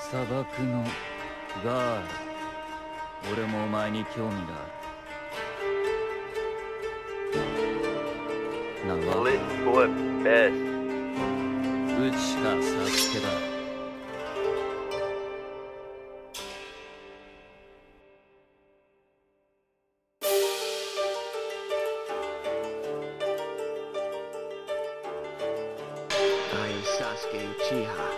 砂漠のガール、俺もお前に興味がある。名はうちかサスケだ。 I am Sasuke Uchiha.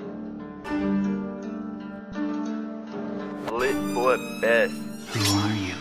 Lit boy best. Who are you?